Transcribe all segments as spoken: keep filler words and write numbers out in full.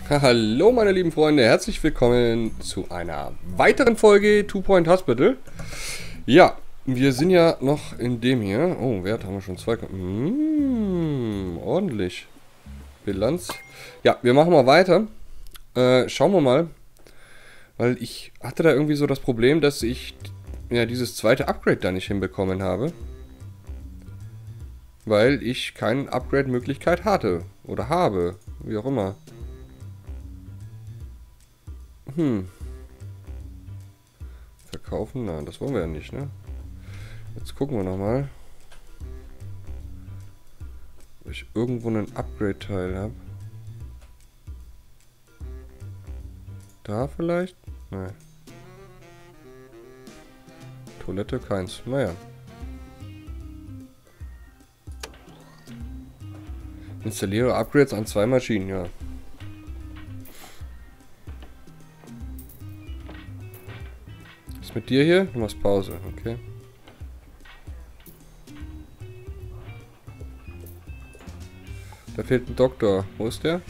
Hallo meine lieben Freunde, herzlich willkommen zu einer weiteren Folge Two Point Hospital. Ja, wir sind ja noch in dem hier. Oh, Wert haben wir schon zwei. Mmh, ordentlich. Bilanz. Ja, wir machen mal weiter. Äh, schauen wir mal. Weil ich hatte da irgendwie so das Problem, dass ich ja dieses zweite Upgrade da nicht hinbekommen habe. Weil ich keine Upgrade-Möglichkeit hatte. Oder habe. Wie auch immer. Hm. Verkaufen? Nein, das wollen wir ja nicht, ne? Jetzt gucken wir nochmal. Ob ich irgendwo einen Upgrade-Teil habe. Da vielleicht? Nein. Toilette keins. Naja. Installiere Upgrades an zwei Maschinen, ja. Was ist mit dir hier? Du machst Pause, okay. Da fehlt ein Doktor. Wo ist der?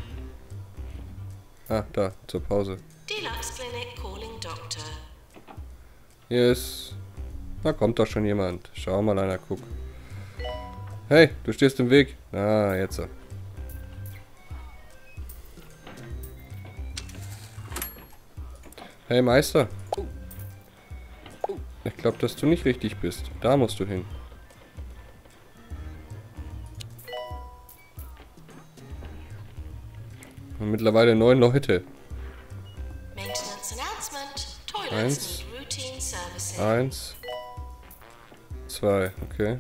Ah, da, zur Pause. Deluxe Clinic calling doctor. Hier ist... Da kommt doch schon jemand. Schau mal einer, guck. Hey, du stehst im Weg. Ah, jetzt. Hey, Meister. Ich glaube, dass du nicht richtig bist. Da musst du hin. Und mittlerweile neun Leute. Maintenance announcement. Toilets Eins. need routine servicing. Eins. Zwei, okay.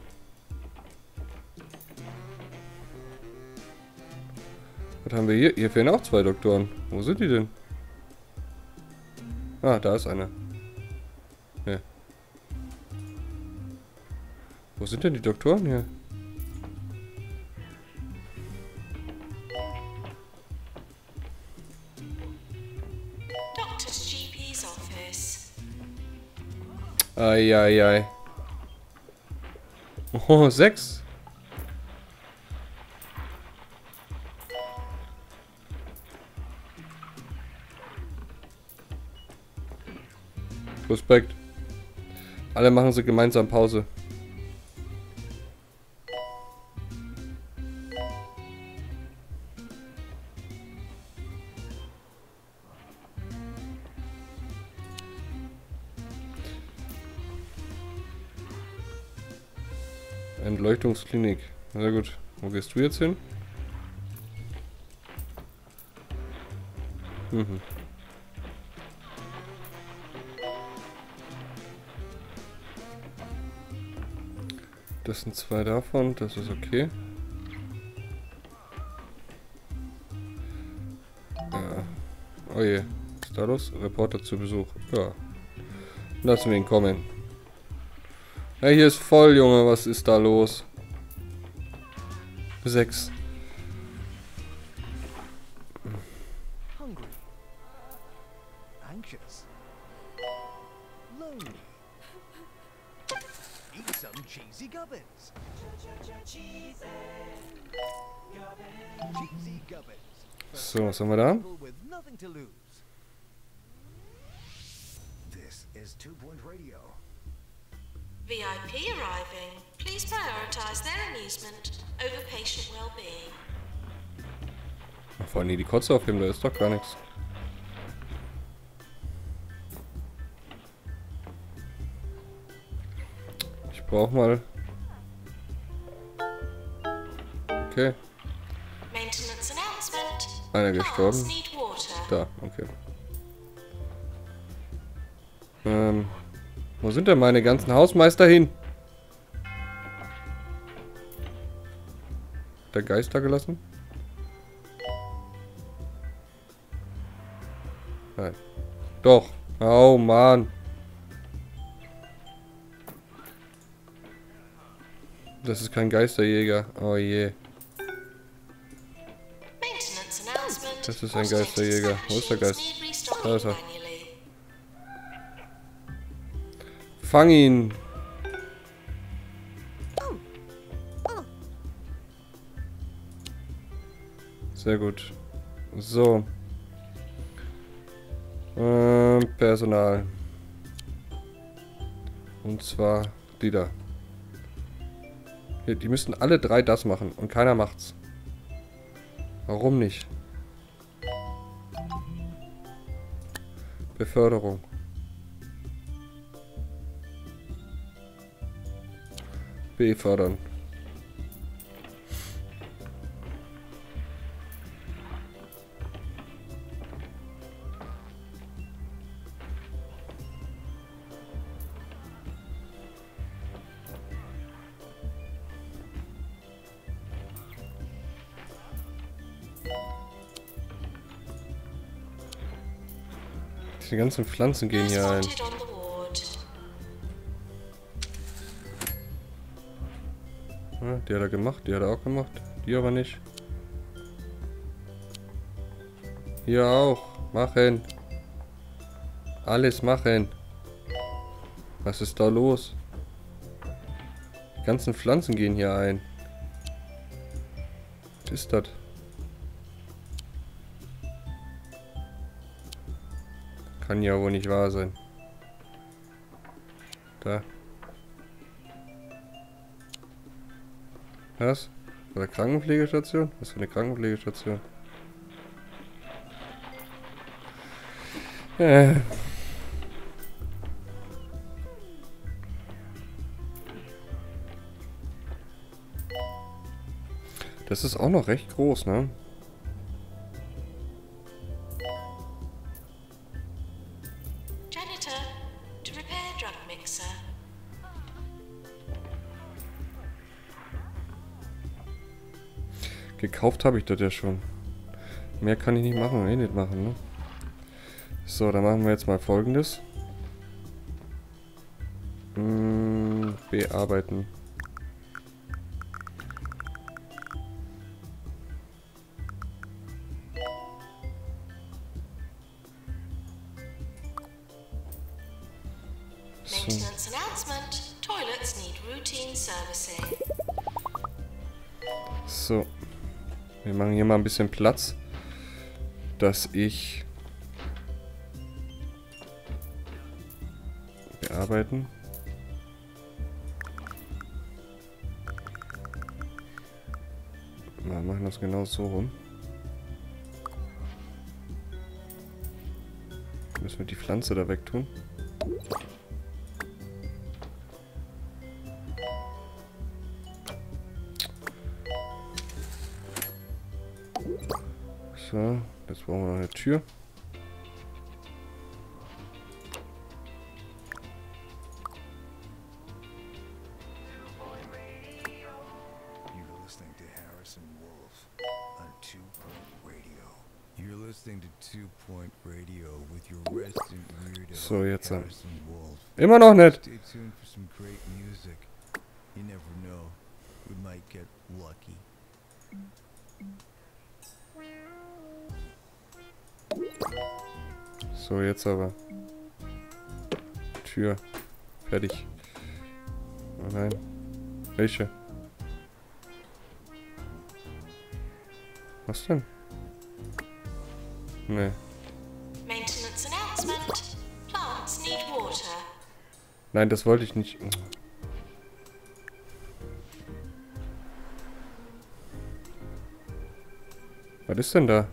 Was haben wir hier? Hier fehlen auch zwei Doktoren. Wo sind die denn? Ah, da ist einer. Ne. Wo sind denn die Doktoren hier? Doctor's G P's office. Eieiei. Oh, sechs. Respekt. Alle machen sie gemeinsam Pause. Entleuchtungsklinik. Sehr gut. Wo gehst du jetzt hin? Mhm. Das sind zwei davon, das ist okay. Ja. Oh je. Was ist da los? Reporter zu Besuch. Ja. Lassen wir ihn kommen. Ja, hier ist voll, Junge. Was ist da los? Sechs. Hungry, anxious, lonely. Eat some cheesy gubbins. Cheesy gubbins. So, was haben wir da? People with nothing to lose. This is Two Point Radio. V I P arriving. Please prioritize their amusement over patient well-being. Vor allem die Kotze aufheben, da ist doch gar nichts. Ich brauch mal... Okay, Maintenance announcement. einer Plants gestorben. need water. Da, okay. Ähm, wo sind denn meine ganzen Hausmeister hin? Der Geist da gelassen? Nein. Doch. Oh Mann. Das ist kein Geisterjäger. Oh je. Maintenance announcement. Das ist ein Geisterjäger. Wo ist der Geist? Da ist er. Fang ihn. Sehr gut. So. Ähm, Personal. Und zwar die da. Hier, die müssen alle drei das machen und keiner macht's. Warum nicht? Beförderung. Befördern. Die ganzen Pflanzen gehen hier ein. Wanted on the ward. Ja, die hat er gemacht, die hat er auch gemacht. Die aber nicht. Hier auch. Machen. Alles machen. Was ist da los? Die ganzen Pflanzen gehen hier ein. Was ist das? Kann ja wohl nicht wahr sein. Da. Was? Oder Krankenpflegestation? Was für eine Krankenpflegestation? Äh. Das ist auch noch recht groß, ne? Janitor, to repair drug mixer. Gekauft habe ich das ja schon. Mehr kann ich nicht machen, eh nicht machen, ne? So, dann machen wir jetzt mal Folgendes. Hm, bearbeiten. So. Maintenance announcement. Toilets need routine servicing. So. Wir machen hier mal ein bisschen Platz, dass ich bearbeiten. Wir machen das genau so rum. Müssen wir die Pflanze da wegtun. So, jetzt brauchen wir noch eine Tür. You're listening to Harrison Wolf on Two Point Radio. You're listening to Two Point Radio with your resident weirdo, So, jetzt, ähm, Harrison Wolf. Immer noch nicht. Stay tuned for some great music. You never know, we might get lucky. So, jetzt aber. Tür. Fertig. Oh nein. Welche? Was denn? Nee. Maintenance announcement. Plants need water. Nein, das wollte ich nicht. Was ist denn da?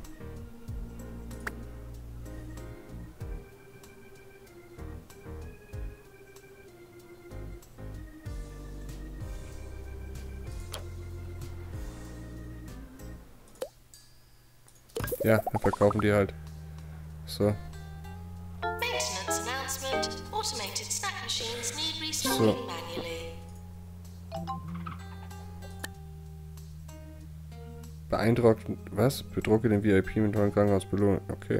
Ja, dann verkaufen die halt. So. Maintenance announcement. Automated snack machines need restarting So. manually. Beeindruckend. Was? Bedrucke den V I P mit tollen Krankenhausbelohnung. Okay.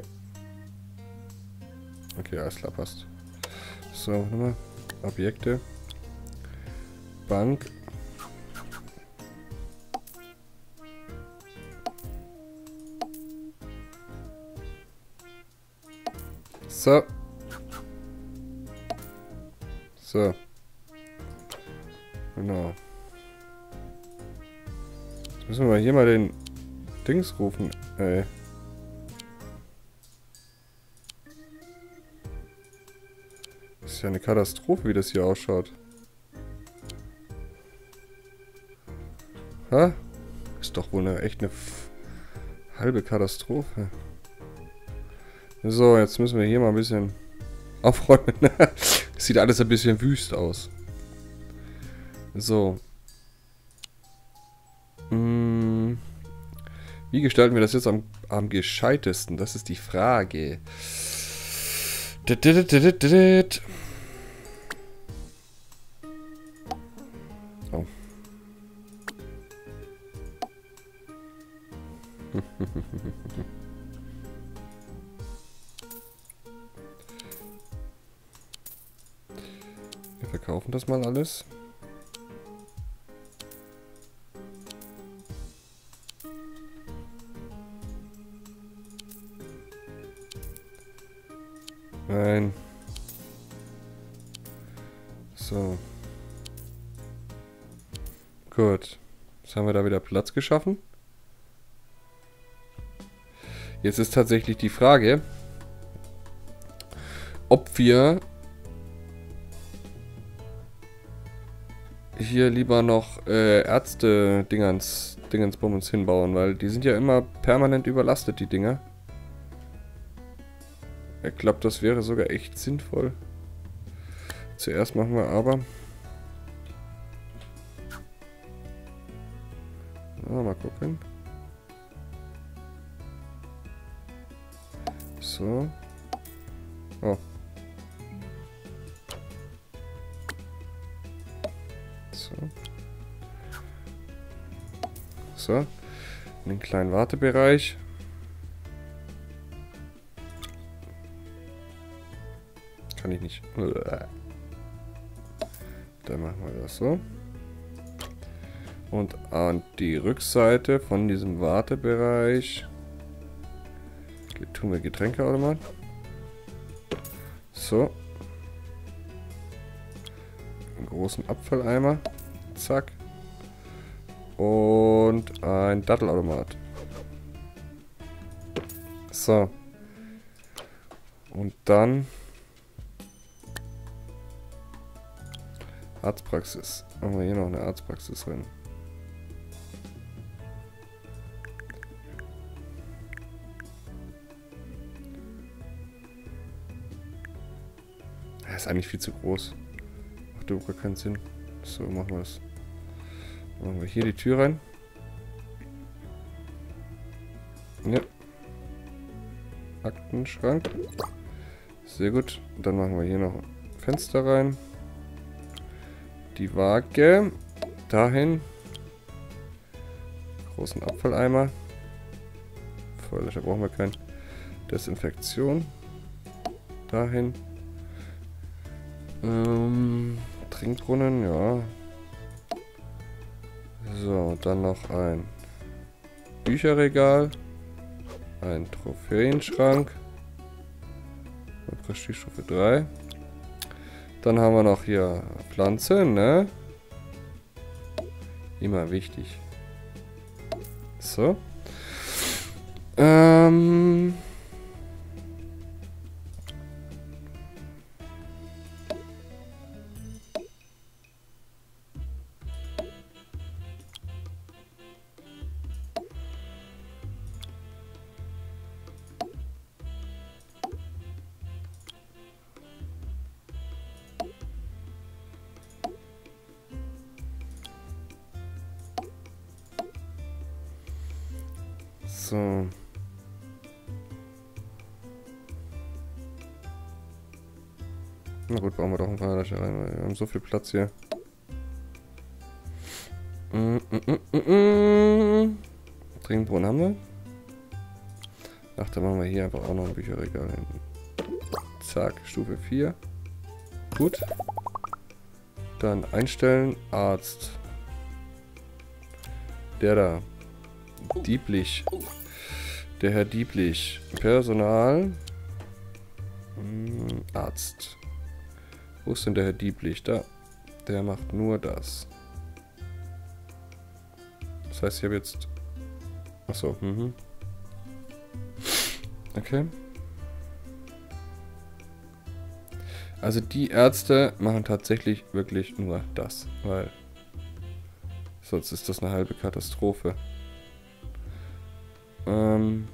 Okay, alles klar, passt. So, warte mal. Objekte. Bank. So. So. Genau. Jetzt müssen wir hier mal den Dings rufen. Ey. ist ja eine Katastrophe, wie das hier ausschaut. Ha? Ist doch wohl eine, echt eine halbe Katastrophe. So, jetzt müssen wir hier mal ein bisschen aufräumen. Sieht alles ein bisschen wüst aus. So. Hm. Wie gestalten wir das jetzt am, am gescheitesten? Das ist die Frage. Oh. Wir verkaufen das mal alles. Nein. So. Gut. Jetzt haben wir da wieder Platz geschaffen. Jetzt ist tatsächlich die Frage, ob wir hier lieber noch äh, Ärzte-Dingens Dingensbummens hinbauen, weil die sind ja immer permanent überlastet, die Dinger. Ich glaube, das wäre sogar echt sinnvoll. Zuerst machen wir aber... Ja, mal gucken. So. Oh. So. So. In den kleinen Wartebereich. Kann ich nicht. Dann machen wir das so. Und an die Rückseite von diesem Wartebereich tun wir Getränkeautomat. So. Einen großen Abfalleimer. Zack. Und ein Dattelautomat. So. Und dann Arztpraxis. Machen wir hier noch eine Arztpraxis rein. Das ist eigentlich viel zu groß. Macht überhaupt gar keinen Sinn. So, machen wir das. Dann machen wir hier die Tür rein. Ja. Aktenschrank. Sehr gut. Dann machen wir hier noch ein Fenster rein. Die Waage. Dahin. Großen Abfalleimer. Feuerlöscher brauchen wir keinen. Desinfektion. Dahin. Ähm, Trinkbrunnen, ja. So, dann noch ein Bücherregal. Ein Trophäenschrank. Prestigestufe drei. Dann haben wir noch hier Pflanze, ne? Immer wichtig. So. Ähm. So. Na gut, bauen wir doch ein paar Löcher rein, weil wir haben so viel Platz hier. Mm, mm, mm, mm. Trinkbrunnen haben wir. Ach, dann machen wir hier einfach auch noch ein Bücherregal hin. Zack, Stufe vier. Gut. Dann einstellen, Arzt. Der da. Dieblich. Der Herr Dieblich. Personal. Hm, Arzt. Wo ist denn der Herr Dieblich? Da. Der macht nur das. Das heißt, ich habe jetzt... Achso, mhm. Okay. Also die Ärzte machen tatsächlich wirklich nur das, weil sonst ist das eine halbe Katastrophe. Ähm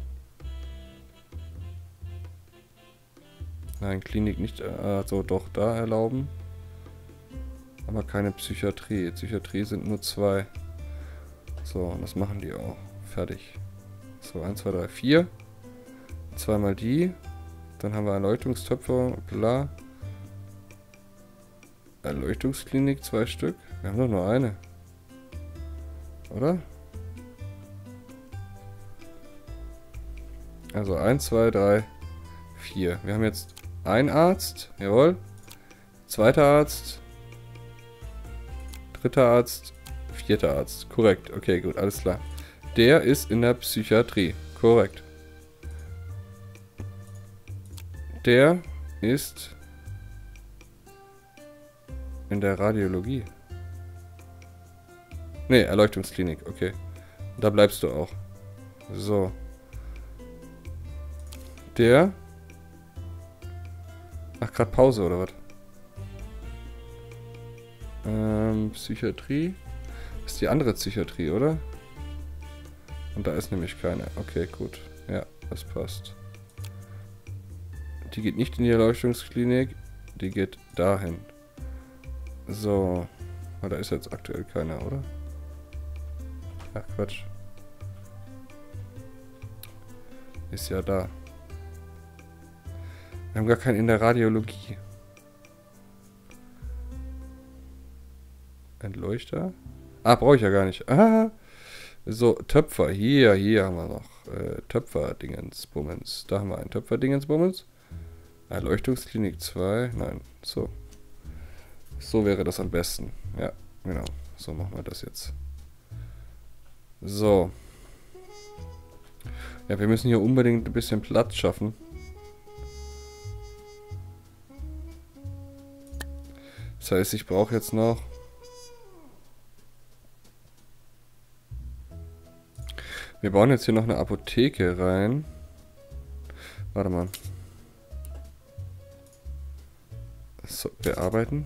Nein, Klinik nicht, also doch da erlauben. Aber keine Psychiatrie. Psychiatrie sind nur zwei. So, und das machen die auch. Fertig. So, eins, zwei, drei, vier. Zweimal die. Dann haben wir Erleuchtungstöpfe, klar. Erleuchtungsklinik, zwei Stück. Wir haben doch nur eine. Oder? Also eins, zwei, drei, vier. Wir haben jetzt einen Arzt. Jawohl. Zweiter Arzt. Dritter Arzt. Vierter Arzt. Korrekt. Okay, gut, alles klar. Der ist in der Psychiatrie. Korrekt. Der ist in der Radiologie. Ne, Erleuchtungsklinik. Okay. Und da bleibst du auch. So. Der... Ach, gerade Pause, oder was? Ähm, Psychiatrie. Ist die andere Psychiatrie, oder? Und da ist nämlich keine. Okay, gut. Ja, das passt. Die geht nicht in die Erleuchtungsklinik. Die geht dahin. So. Aber da ist jetzt aktuell keiner, oder? Ach, Quatsch. Ist ja da. Wir haben gar keinen in der Radiologie. Entleuchter? Ah, brauche ich ja gar nicht. Ah, so, Töpfer. Hier, hier haben wir noch. Äh, Töpfer-Dingensbummens. Da haben wir einen Töpfer-Dingensbummens. Erleuchtungsklinik zwei. Nein, so. So wäre das am besten. Ja, genau. So machen wir das jetzt. So. Ja, wir müssen hier unbedingt ein bisschen Platz schaffen. Das heißt, ich brauche jetzt noch... Wir bauen jetzt hier noch eine Apotheke rein. Warte mal. So, bearbeiten.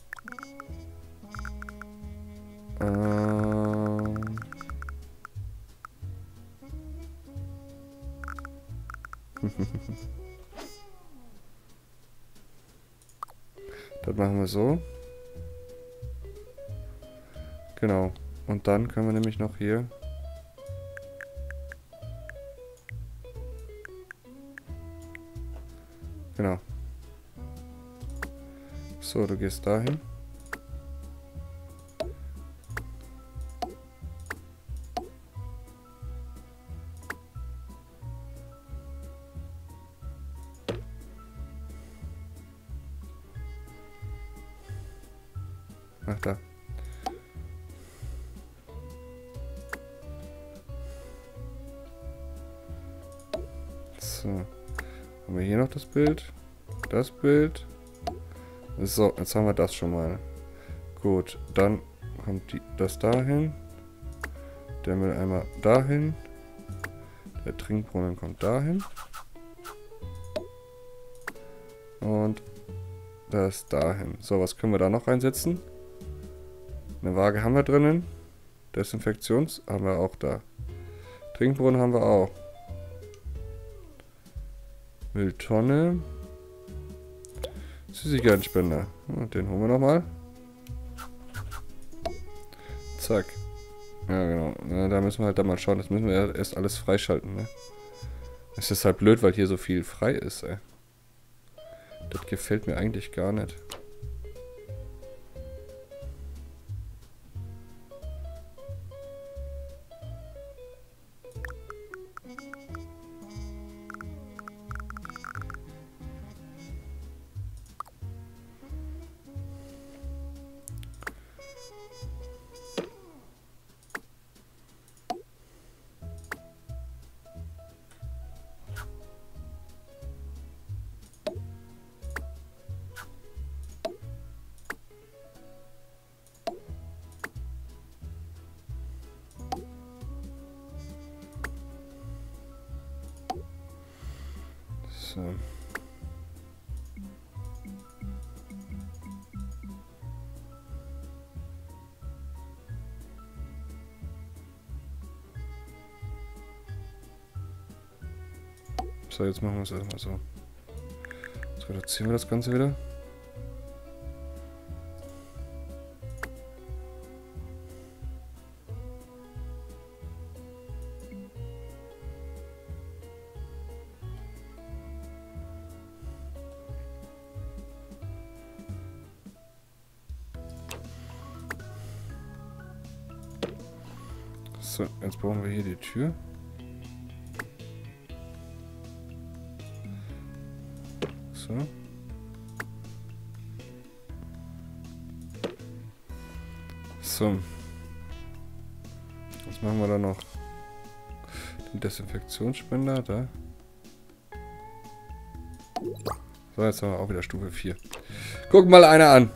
Ähm... Das machen wir so. Genau. Und dann können wir nämlich noch hier... Genau. So, du gehst dahin. Ach, da. So. Haben wir hier noch das Bild? Das Bild. So, jetzt haben wir das schon mal. Gut, dann kommt die, das dahin. Der Mülleimer dahin. Der Trinkbrunnen kommt dahin. Und das dahin. So, was können wir da noch reinsetzen? Eine Waage haben wir drinnen. Desinfektions haben wir auch da. Trinkbrunnen haben wir auch. Mülltonne. Süßigkeitenspender. Den holen wir nochmal. Zack. Ja, genau. Ja, da müssen wir halt dann mal schauen. Das müssen wir erst alles freischalten, ne? Das ist halt blöd, weil hier so viel frei ist, ey. Das gefällt mir eigentlich gar nicht. So. So, jetzt machen wir es erstmal so. Jetzt reduzieren wir das Ganze wieder. So, jetzt brauchen wir hier die Tür. So. So. Jetzt machen wir da noch den Desinfektionsspender da. So, jetzt haben wir auch wieder Stufe vier. Guck mal einer an.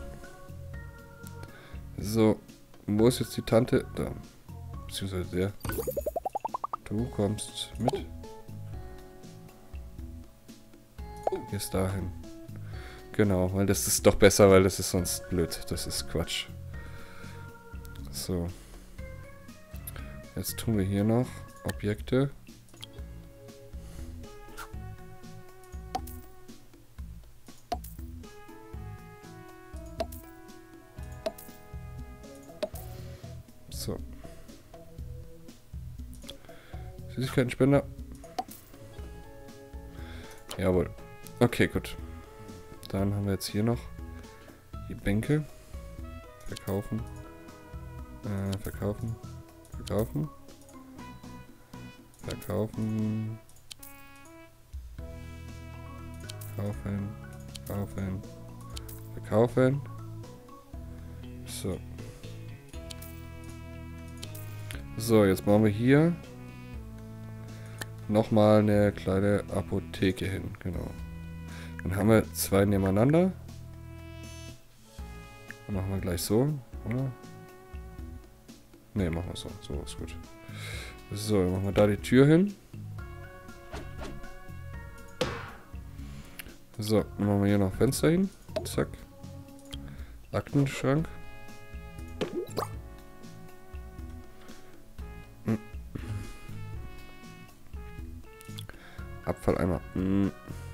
So, wo ist jetzt die Tante? Da. Beziehungsweise der. Du kommst mit. Gehst dahin. Genau, weil das ist doch besser, weil das ist sonst blöd. Das ist Quatsch. So. Jetzt tun wir hier noch Objekte. So. Süßigkeitenspender. Jawohl. Okay, gut. Dann haben wir jetzt hier noch die Bänke. Verkaufen. Äh, verkaufen. Verkaufen. Verkaufen. Kaufen. Kaufen. Verkaufen. So. So, jetzt machen wir hier nochmal eine kleine Apotheke hin. Genau. Dann haben wir zwei nebeneinander. Dann machen wir gleich so, oder? Ne, machen wir so. So ist gut. So, dann machen wir da die Tür hin. So, dann machen wir hier noch Fenster hin. Zack. Aktenschrank. Hm. Abfalleimer. Hm.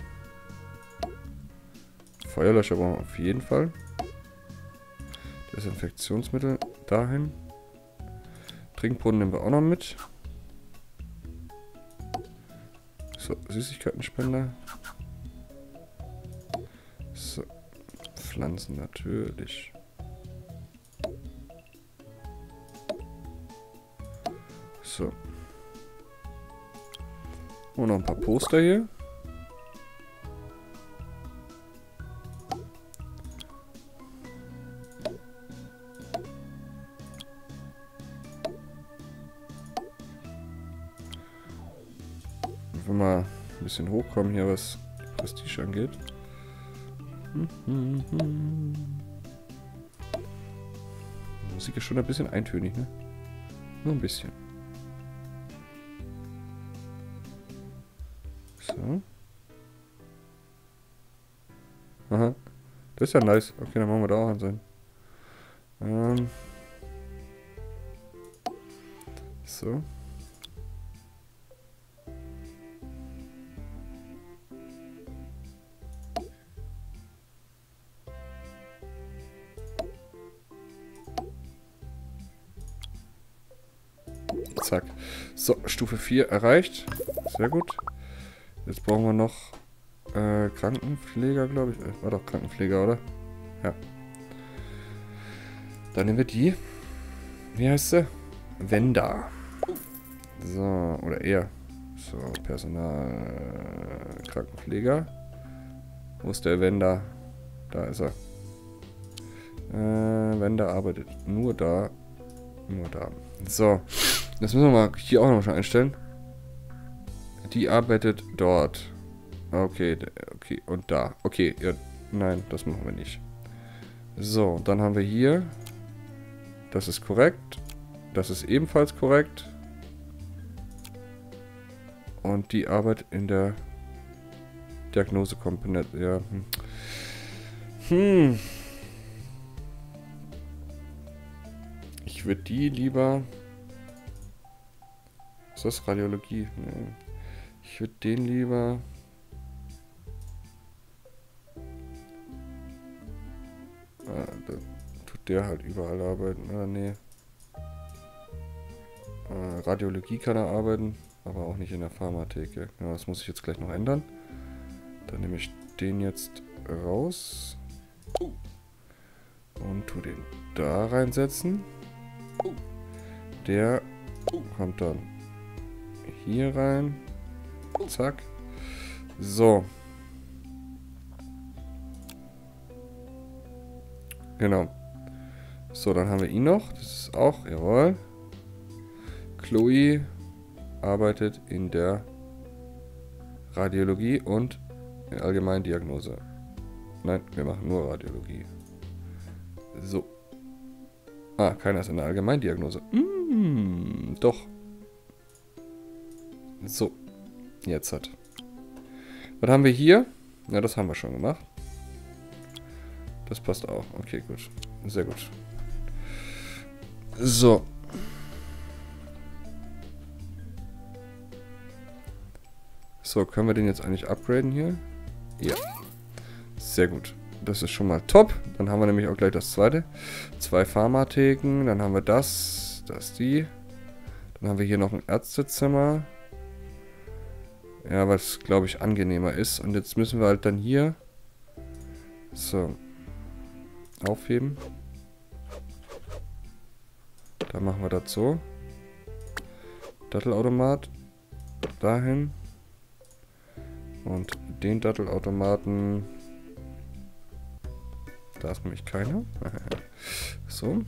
Feuerlöscher brauchen wir auf jeden Fall. Desinfektionsmittel dahin. Trinkbrunnen nehmen wir auch noch mit. So, Süßigkeitenspender. So, Pflanzen natürlich. So. Und noch ein paar Poster hier. Wenn wir ein bisschen hochkommen hier, was Prestige angeht. Die Musik ist schon ein bisschen eintönig, ne? Nur ein bisschen. So. Aha. Das ist ja nice. Okay, dann machen wir da auch an sein. Ähm. So. Zack. So, Stufe vier erreicht. Sehr gut. Jetzt brauchen wir noch äh, Krankenpfleger, glaube ich. Äh, war doch Krankenpfleger, oder? Ja. Dann nehmen wir die. Wie heißt sie? Wenda. So, oder er. So, Personal Krankenpfleger. Wo ist der Wenda? Da ist er. Äh, Wenda arbeitet nur da. Nur da. So. Das müssen wir mal hier auch noch schon einstellen. Die arbeitet dort. Okay, okay. Und da. Okay, ja, nein, das machen wir nicht. So, dann haben wir hier. Das ist korrekt. Das ist ebenfalls korrekt. Und die arbeitet in der Diagnosekomponente. Ja. Hm. hm. Ich würde die lieber... Ist das Radiologie? Nee. Ich würde den lieber Ah, da tut der halt überall arbeiten. Ah, nee. Äh, Radiologie kann er arbeiten, aber auch nicht in der Pharmatheke. Ja, das muss ich jetzt gleich noch ändern. Dann nehme ich den jetzt raus. Und tu den da reinsetzen. Der kommt dann hier rein. Zack. So. Genau. So, dann haben wir ihn noch. Das ist auch, jawohl. Chloe arbeitet in der Radiologie und in Allgemeindiagnose. Nein, wir machen nur Radiologie. So. Ah, keiner ist in der Allgemeindiagnose. Mm, doch. So. Jetzt hat. Was haben wir hier? Ja, das haben wir schon gemacht. Das passt auch. Okay, gut. Sehr gut. So. So, können wir den jetzt eigentlich upgraden hier? Ja. Sehr gut. Das ist schon mal top. Dann haben wir nämlich auch gleich das zweite. Zwei Pharmatheken. Dann haben wir das. Das die. Dann haben wir hier noch ein Ärztezimmer. Ja, was glaube ich angenehmer ist. Und jetzt müssen wir halt dann hier so aufheben. Dann machen wir das so. Dattelautomat dahin. Und den Dattelautomaten. Da ist nämlich keiner. So.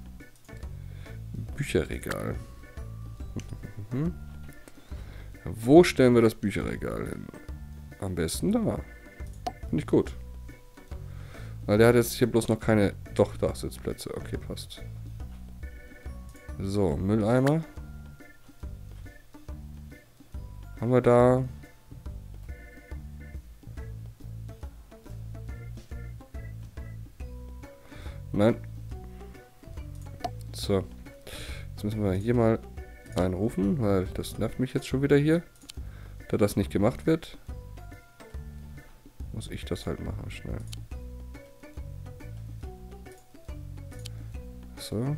Bücherregal. Wo stellen wir das Bücherregal hin? Am besten da. Finde ich gut. Weil der hat jetzt hier bloß noch keine... Doch, da Sitzplätze. Okay, passt. So, Mülleimer. Haben wir da... Nein. So. Jetzt müssen wir hier mal einrufen, weil das nervt mich jetzt schon wieder hier. Da das nicht gemacht wird, muss ich das halt machen, schnell. So.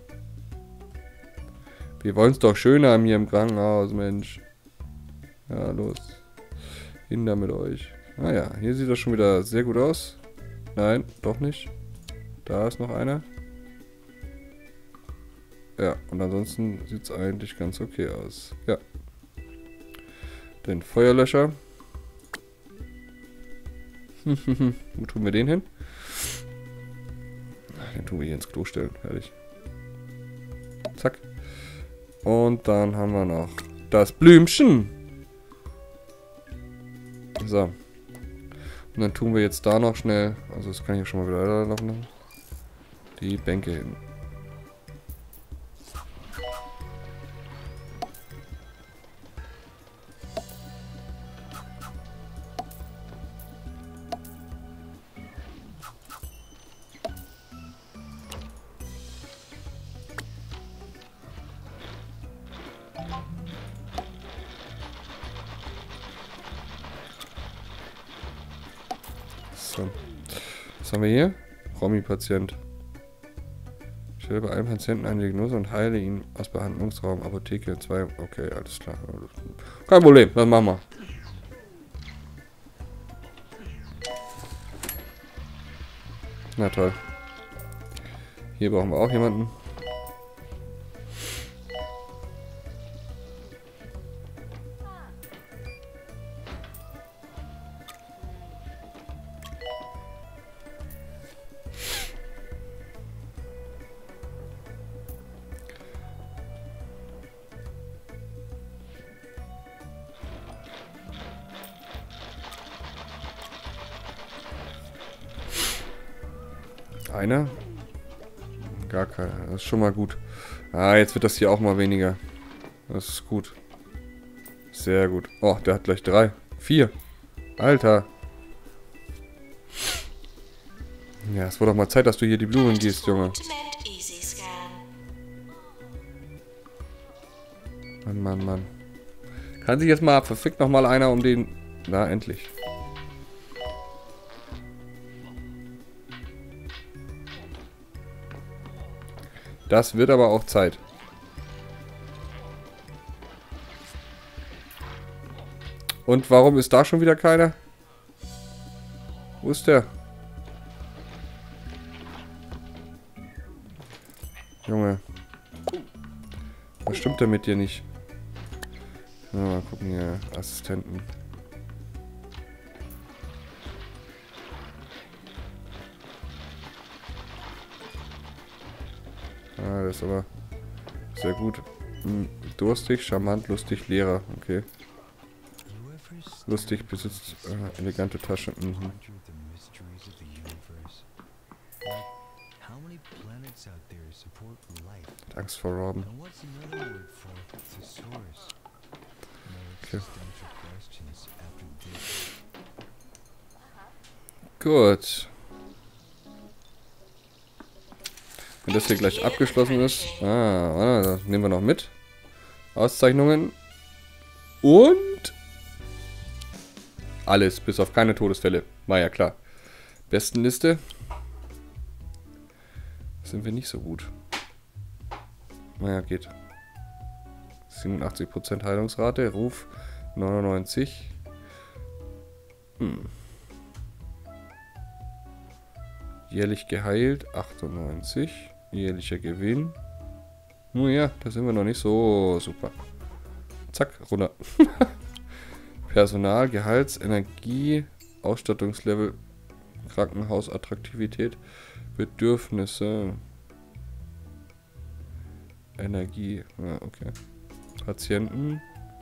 Wir wollen es doch schön haben hier im Krankenhaus, Mensch. Ja, los. Hin da mit euch. Ah ja, hier sieht das schon wieder sehr gut aus. Nein, doch nicht. Da ist noch einer. Ja, und ansonsten sieht es eigentlich ganz okay aus. Ja. Den Feuerlöscher. Wo tun wir den hin? Den tun wir hier ins Klo stellen. Fertig. Zack. Und dann haben wir noch das Blümchen. So. Und dann tun wir jetzt da noch schnell, also das kann ich ja schon mal wieder weiterlaufen, die Bänke hin. So. Was haben wir hier? Romy-Patient. Ich stelle bei einem Patienten eine Diagnose und heile ihn aus Behandlungsraum, Apotheke zwei. Okay, alles klar. Kein Problem, das machen wir. Na toll. Hier brauchen wir auch jemanden. Einer? Gar keiner. Das ist schon mal gut. Ah, jetzt wird das hier auch mal weniger. Das ist gut. Sehr gut. Oh, der hat gleich drei. Vier. Alter. Ja, es wurde doch mal Zeit, dass du hier die Blumen gießt, Junge. Mann, Mann, Mann. Kann sich jetzt mal verfickt noch mal einer um den... Na, endlich. Das wird aber auch Zeit. Und warum ist da schon wieder keiner? Wo ist der? Junge. Was stimmt denn mit dir nicht? Ja, mal gucken hier. Assistenten. Ah, das ist aber sehr gut. Hm, durstig, charmant, lustig, Lehrer. Okay. Lustig, besitzt äh, elegante Tasche. Mhm. Hat Angst vor Robben. Okay. Gut. Wenn das hier gleich abgeschlossen ist. Ah, das nehmen wir noch mit. Auszeichnungen. Und alles, bis auf keine Todesfälle. War ja klar. Bestenliste. Sind wir nicht so gut. Naja, geht. siebenundachtzig Prozent Heilungsrate. Ruf neunundneunzig. Hm. Jährlich geheilt. achtundneunzig. Jährlicher Gewinn. Nun ja, da sind wir noch nicht so super. Zack, runter. Personal, Gehalts, Energie, Ausstattungslevel, Krankenhausattraktivität, Bedürfnisse, Energie, ja, okay. Patienten.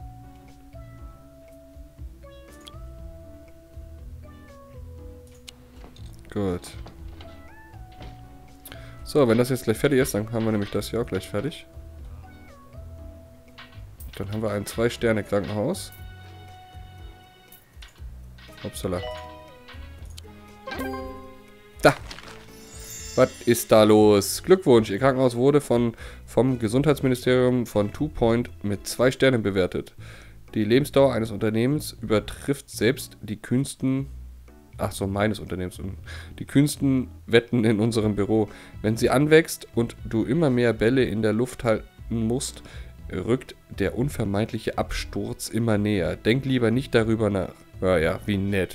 Gut. So, wenn das jetzt gleich fertig ist, dann haben wir nämlich das hier auch gleich fertig. Dann haben wir ein zwei Sterne Krankenhaus. Upsala. Da. Was ist da los? Glückwunsch, Ihr Krankenhaus wurde von, vom Gesundheitsministerium von Two Point mit zwei Sternen bewertet. Die Lebensdauer eines Unternehmens übertrifft selbst die kühnsten... Ach so, meines Unternehmens. Die kühnsten Wetten in unserem Büro. Wenn sie anwächst und du immer mehr Bälle in der Luft halten musst, rückt der unvermeidliche Absturz immer näher. Denk lieber nicht darüber nach. Ja, ja, wie nett.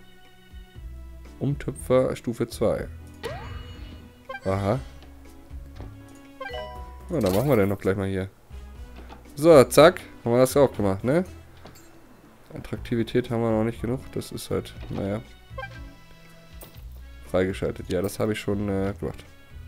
Umtüpfer Stufe zwei. Aha. Na, dann machen wir den noch gleich mal hier. So, zack. Haben wir das auch gemacht, ne? Attraktivität haben wir noch nicht genug. Das ist halt, naja. Freigeschaltet. Ja, das habe ich schon äh, gemacht.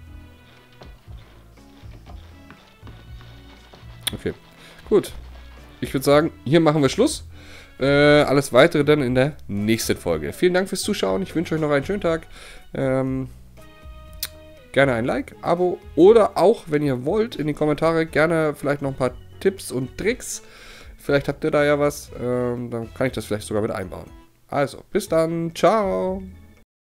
Okay. Gut. Ich würde sagen, hier machen wir Schluss. Äh, alles weitere dann in der nächsten Folge. Vielen Dank fürs Zuschauen. Ich wünsche euch noch einen schönen Tag. Ähm, gerne ein Like, Abo oder auch, wenn ihr wollt, in die Kommentare gerne vielleicht noch ein paar Tipps und Tricks. Vielleicht habt ihr da ja was. Ähm, dann kann ich das vielleicht sogar mit einbauen. Also, bis dann. Ciao.